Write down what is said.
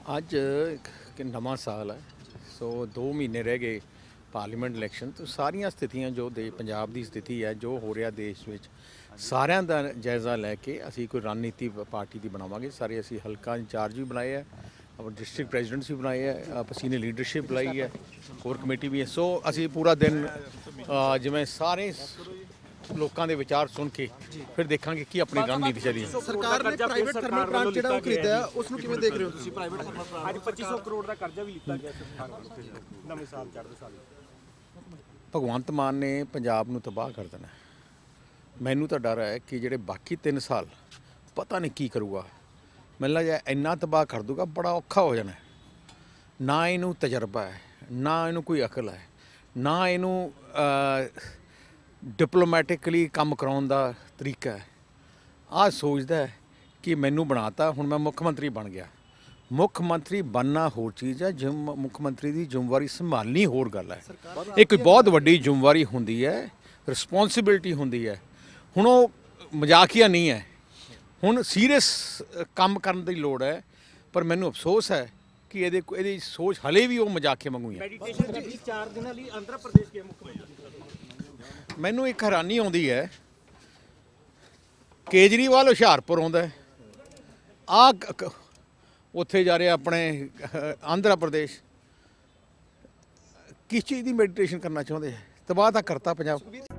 ਅੱਜ ਇੱਕ ਨਵਾਂ ਸਾਲ ਹੈ ਸੋ 2 ਮਹੀਨੇ ਰਹਿ ਗਏ ਪਾਰਲੀਮੈਂਟ ਇਲੈਕਸ਼ਨ ਤੋਂ ਸਾਰੀਆਂ ਸਥਿਤੀਆਂ ਜੋ ਪੰਜਾਬ ਦੀ ਸਥਿਤੀ ਹੈ ਜੋ ਹੋ ਰਿਹਾ ਦੇਸ਼ ਵਿੱਚ ਸਾਰਿਆਂ ਦਾ ਜਾਇਜ਼ਾ ਲੈ ਕੇ ਅਸੀਂ ਕੋਈ ਰਣਨੀਤੀ ਪਾਰਟੀ ਦੀ ਬਣਾਵਾਂਗੇ। ਸਾਰੇ ਅਸੀਂ ਹਲਕਾ ਇੰਚਾਰਜ ਵੀ ਬਣਾਏ ਹੈ, ਆਪਣੇ ਡਿਸਟ੍ਰਿਕਟ ਪ੍ਰੈਜ਼ੀਡੈਂਟਸ ਵੀ ਬਣਾਏ ਹੈ, ਸੀਨੀਅਰ ਲੀਡਰਸ਼ਿਪ ਬੁਲਾਈ ਹੈ, ਕੋਰ ਕਮੇਟੀ ਵੀ ਹੈ। ਸੋ ਅਸੀਂ ਪੂਰਾ ਦਿਨ ਜਿਵੇਂ ਸਾਰੇ ਲੋਕਾਂ ਦੇ ਵਿਚਾਰ ਸੁਣ ਕੇ ਫਿਰ ਦੇਖਾਂਗੇ ਕੀ ਆਪਣੀ ਰਣਨੀਤੀ ਚੱਲੀ ਹੈ। ਸਰਕਾਰ ਨੇ ਪ੍ਰਾਈਵੇਟ ਥਰਮਲ ਪਲਾਂਟ ਜਿਹੜਾ ਉਹ ਖਰੀਦਿਆ ਉਸ ਨੂੰ ਕਿਵੇਂ ਦੇਖ ਰਹੇ ਹੋ ਤੁਸੀਂ? ਪ੍ਰਾਈਵੇਟ ਥਰਮਲ ਪਲਾਂਟ ਅੱਜ 2500 ਕਰੋੜ ਦਾ ਕਰਜ਼ਾ ਵੀ ਲਿੱਤਾ ਗਿਆ ਸਰਕਾਰ ਵੱਲੋਂ ਨਵੇਂ ਸਾਲ ਚੜ੍ਹਦੇ ਸਾਲ। ਭਗਵੰਤ ਮਾਨ ਨੇ ਪੰਜਾਬ ਨੂੰ ਤਬਾਹ ਕਰ ਦੇਣਾ। ਮੈਨੂੰ ਤਾਂ ਡਰ ਹੈ ਕਿ ਜਿਹੜੇ ਬਾਕੀ 3 ਸਾਲ ਪਤਾ ਨਹੀਂ ਕੀ ਕਰੂਗਾ। ਮੈਨੂੰ ਲੱਗਦਾ ਇੰਨਾ ਤਬਾਹ ਕਰ ਦੂਗਾ ਬੜਾ ਔਖਾ ਹੋ ਜਾਣਾ। ਨਾ ਇਹਨੂੰ ਤਜਰਬਾ ਹੈ, ਨਾ ਇਹਨੂੰ ਕੋਈ ਅਕਲ ਹੈ, ਨਾ ਇਹਨੂੰ ਡਿਪਲੋਮੈਟਿਕਲੀ ਕੰਮ ਕਰਾਉਣ ਦਾ ਤਰੀਕਾ ਹੈ। ਆਹ ਸੋਚਦਾ ਕਿ ਮੈਨੂੰ ਬਣਾਤਾ ਹੁਣ ਮੈਂ ਮੁੱਖ ਮੰਤਰੀ ਬਣ ਗਿਆ। ਮੁੱਖ ਮੰਤਰੀ ਬਣਨਾ ਹੋਰ ਚੀਜ਼ ਹੈ, ਮੁੱਖ ਮੰਤਰੀ ਦੀ ਜ਼ਿੰਮੇਵਾਰੀ ਸੰਭਾਲਣੀ ਹੋਰ ਗੱਲ ਹੈ। ਇਹ ਕੋਈ ਬਹੁਤ ਵੱਡੀ ਜ਼ਿੰਮੇਵਾਰੀ ਹੁੰਦੀ ਹੈ, ਰਿਸਪੌਂਸਿਬਿਲਟੀ ਹੁੰਦੀ ਹੈ। ਹੁਣ ਉਹ ਮਜ਼ਾਕੀਆ ਨਹੀਂ ਹੈ, ਹੁਣ ਸੀਰੀਅਸ ਕੰਮ ਕਰਨ ਦੀ ਲੋੜ ਹੈ। ਪਰ ਮੈਨੂੰ ਅਫਸੋਸ ਹੈ ਕਿ ਇਹਦੀ ਸੋਚ ਹਲੇ ਵੀ ਉਹ ਮਜ਼ਾਕੀਆ ਵਾਂਗੂ ਹੈ। ਮੈਡੀਟੇਸ਼ਨ ਜੀ 4 ਦਿਨਾਂ ਲਈ ਆਂਧਰਾ ਪ੍ਰਦੇਸ਼ ਦੇ ਮੁੱਖ ਮੰਤਰੀ। ਮੈਨੂੰ ਇੱਕ ਹੈਰਾਨੀ ਆਉਂਦੀ ਹੈ, ਕੇਜਰੀਵਾਲ ਹੁਸ਼ਿਆਰਪੁਰ ਆਉਂਦਾ ਉੱਥੇ ਜਾ ਰਿਹਾ ਆਪਣੇ ਆਂਧਰਾ ਪ੍ਰਦੇਸ਼। ਕਿਸ ਚੀਜ਼ ਦੀ ਮੈਡੀਟੇਸ਼ਨ ਕਰਨਾ ਚਾਹੁੰਦੇ? ਤਬਾਹ ਤਾਂ ਕਰਤਾ ਪੰਜਾਬ।